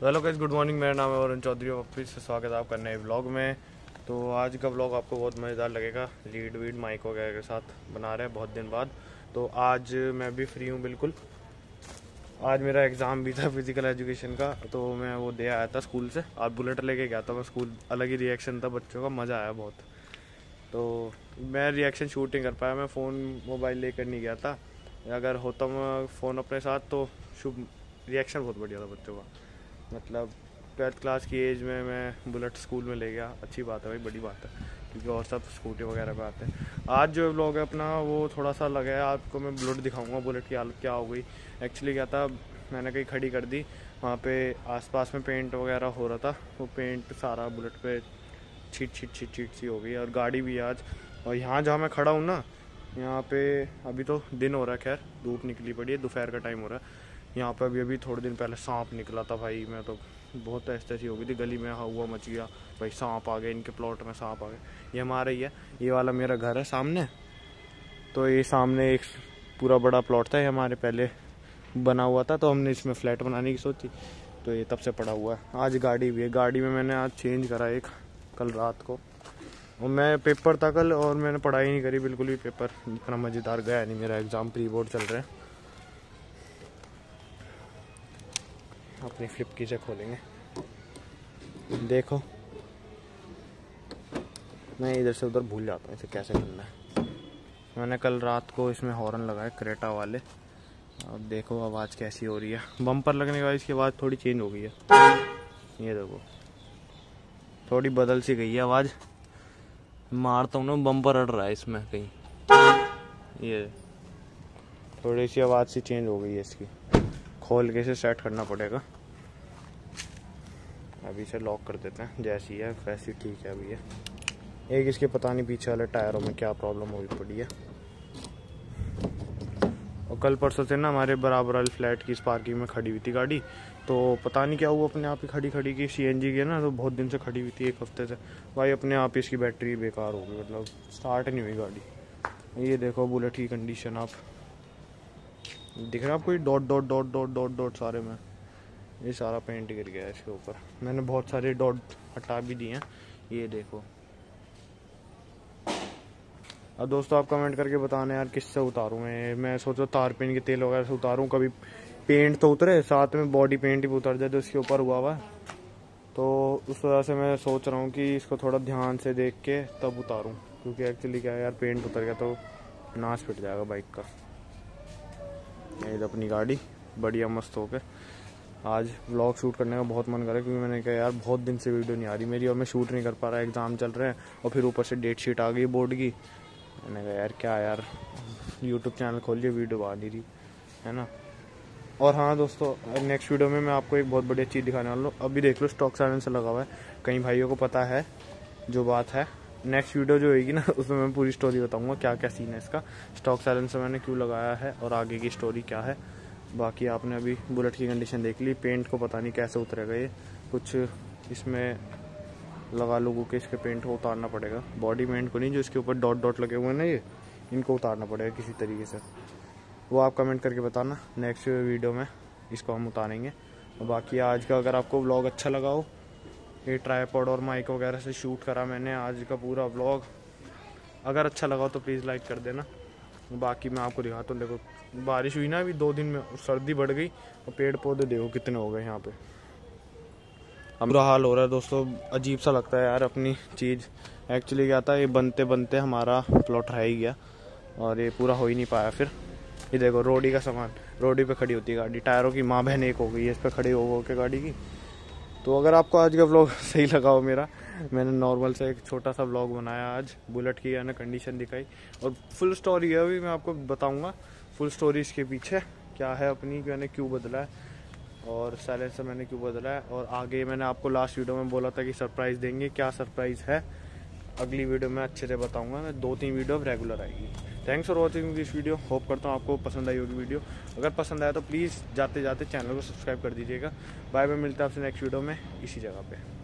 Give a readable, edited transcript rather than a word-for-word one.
तो hello guys, good morning. मेरा नाम है वरुण चौधरी और वापस से स्वागत है आपका नए व्लॉग में। तो आज का व्लॉग आपको बहुत मज़ेदार लगेगा। लीड वीड माइक वगैरह के साथ बना रहे हैं बहुत दिन बाद। तो आज मैं भी फ्री हूँ बिल्कुल। आज मेरा एग्ज़ाम भी था फिज़िकल एजुकेशन का, तो मैं वो दे आया था स्कूल से। आज बुलेट लेके गया था मैं स्कूल। अलग ही रिएक्शन था बच्चों का, मज़ा आया बहुत। तो मैं रिएक्शन शूट नहीं कर पाया, मैं फ़ोन मोबाइल लेकर नहीं गया था। अगर होता मैं फ़ोन अपने साथ तो शुभ रिएक्शन बहुत बढ़िया था बच्चों का। मतलब 12th क्लास की एज में मैं बुलेट स्कूल में ले गया, अच्छी बात है भाई, बड़ी बात है, क्योंकि और सब स्कूटी वगैरह पे आते हैं। आज जो व्लॉग है अपना वो थोड़ा सा लगा है आपको, मैं बुलेट दिखाऊंगा, बुलेट की हालत क्या हो गई। एक्चुअली क्या था, मैंने कहीं खड़ी कर दी, वहाँ पे आसपास में पेंट वगैरह हो रहा था, वो पेंट सारा बुलेट पे छीट सी हो गई। और गाड़ी भी आज, और यहाँ जहाँ मैं खड़ा हूँ ना, यहाँ पे अभी तो दिन हो रहा है, खैर धूप निकली पड़ी है, दोपहर का टाइम हो रहा है। यहाँ पे अभी थोड़े दिन पहले सांप निकला था भाई, मैं तो बहुत ऐसी हो गई थी, गली में हुआ मच गया भाई, सांप आ गए, इनके प्लॉट में सांप आ गए। ये हमारा ही है, ये वाला मेरा घर है सामने। तो ये सामने एक पूरा बड़ा प्लॉट था, ये हमारे पहले बना हुआ था, तो हमने इसमें फ्लैट बनाने की सोची, तो ये तब से पड़ा हुआ है। आज गाड़ी भी है, गाड़ी में मैंने आज चेंज करा एक, कल रात को। और मैं पेपर था कल, और मैंने पढ़ाई नहीं करी बिल्कुल भी, पेपर इतना मज़ेदार गया नहीं मेरा। एग्ज़ाम प्री बोर्ड चल रहे हैं। अपनी फ्लिप की से खोलेंगे, देखो मैं इधर से उधर भूल जाता हूँ इसे कैसे करना है। मैंने कल रात को इसमें हॉर्न लगाए क्रेटा वाले, अब देखो आवाज़ कैसी हो रही है। बम्पर लगने के बाद इसकी आवाज़ थोड़ी चेंज हो गई है, ये देखो थोड़ी बदल सी गई है आवाज़। मारता हूँ ना, बम्पर अड़ रहा है इसमें कहीं, ये थोड़ी सी आवाज़ सी चेंज हो गई है इसकी। खोल के इसे सेट करना पड़ेगा। अभी इसे लॉक कर देते हैं, जैसी है वैसी ठीक है अभी ये। एक इसके पता नहीं पीछे वाले टायरों में क्या प्रॉब्लम हुई पड़ी है। और कल परसों से ना हमारे बराबर वाले फ्लैट की इस पार्किंग में खड़ी हुई थी गाड़ी, तो पता नहीं क्या हुआ, अपने आप ही खड़ी की सीएनजी की है ना, तो बहुत दिन से खड़ी हुई थी, एक हफ्ते से भाई। अपने आप ही इसकी बैटरी बेकार हो गई, मतलब स्टार्ट नहीं हुई गाड़ी। ये देखो बुलेट की कंडीशन, आप दिख रहा है आपको, dot dot dot dot dot dot सारे में, ये सारा पेंट गिर गया है इसके ऊपर। मैंने बहुत सारे डॉट हटा भी दिए हैं, ये देखो। अब दोस्तों आप कमेंट करके बताना यार किससे उतारूं मैं सोचो तार पिन के तेल वगैरह से उतारूं, कभी पेंट तो उतरे, साथ में बॉडी पेंट भी उतर जाए जो इसके ऊपर हुआ हुआ है। तो उस वजह से मैं सोच रहा हूँ कि इसको थोड़ा ध्यान से देख के तब उतारूँ, क्योंकि एक्चुअली क्या है यार, पेंट उतर गया तो नाश फिट जाएगा बाइक का। ये अपनी गाड़ी बढ़िया मस्त हो के। आज व्लॉग शूट करने का बहुत मन कर रहा है, क्योंकि मैंने कहा यार बहुत दिन से वीडियो नहीं आ रही मेरी, और मैं शूट नहीं कर पा रहा, एग्ज़ाम चल रहे हैं, और फिर ऊपर से डेट शीट आ गई बोर्ड की। मैंने कहा यार क्या यार, यूट्यूब चैनल खोलिए, वीडियो आ नहीं रही है ना। और हाँ दोस्तों, नेक्स्ट वीडियो में मैं आपको एक बहुत बढ़िया चीज़ दिखाने वाला हूँ। अभी देख लो स्टॉक साइलेंसर लगा हुआ है, कई भाइयों को पता है जो बात है। नेक्स्ट वीडियो जो होगी ना, उसमें मैं पूरी स्टोरी बताऊँगा क्या क्या सीन है इसका, स्टॉक साइलेंसर मैंने क्यों लगाया है, और आगे की स्टोरी क्या है। बाकी आपने अभी बुलेट की कंडीशन देख ली, पेंट को पता नहीं कैसे उतरेगा ये, कुछ इसमें लगा लोगों के, इसके पेंट को उतारना पड़ेगा, बॉडी पेंट को नहीं, जो इसके ऊपर डॉट डॉट लगे हुए हैं ना ये, इनको उतारना पड़ेगा किसी तरीके से। वो आप कमेंट करके बताना, नेक्स्ट वीडियो में इसको हम उतारेंगे। और बाकी आज का अगर आपको व्लॉग अच्छा लगा हो, ये ट्राइपॉड और माइक वगैरह से शूट करा मैंने आज का पूरा व्लॉग, अगर अच्छा लगा हो तो प्लीज़ लाइक कर देना। बाकी मैं आपको दिखाता हूँ, देखो बारिश हुई ना अभी 2 दिन में, सर्दी बढ़ गई, और पेड़ पौधे देखो कितने हो गए यहाँ पे। बुरा हाल हो रहा है दोस्तों, अजीब सा लगता है यार अपनी चीज़। एक्चुअली क्या था, ये बनते बनते हमारा प्लॉट रह ही गया, और ये पूरा हो ही नहीं पाया। फिर ये देखो रोडी का सामान, रोडी पे खड़ी होती है गाड़ी, टायरों की माँ बहन एक हो गई है इस पर खड़ी हो के गाड़ी की। तो अगर आपको आज का व्लॉग सही लगा हो मेरा, मैंने नॉर्मल से एक छोटा सा व्लॉग बनाया आज, बुलेट की यानी कंडीशन दिखाई, और फुल स्टोरी है अभी मैं आपको बताऊंगा, फुल स्टोरी इसके पीछे क्या है अपनी, मैंने क्यों बदला है, और साइलेंसर मैंने क्यों बदला है। और आगे मैंने आपको लास्ट वीडियो में बोला था कि सरप्राइज़ देंगे, क्या सरप्राइज़ है अगली वीडियो में अच्छे से बताऊंगा मैं। 2-3 वीडियो अब रेगुलर आएगी। Thanks for watching this video, hope करता हूँ आपको पसंद आई होगी वीडियो। अगर पसंद आया तो प्लीज़ जाते जाते चैनल को सब्सक्राइब कर दीजिएगा। बाय बाय, मिलते हैं आपसे नेक्स्ट वीडियो में इसी जगह पे।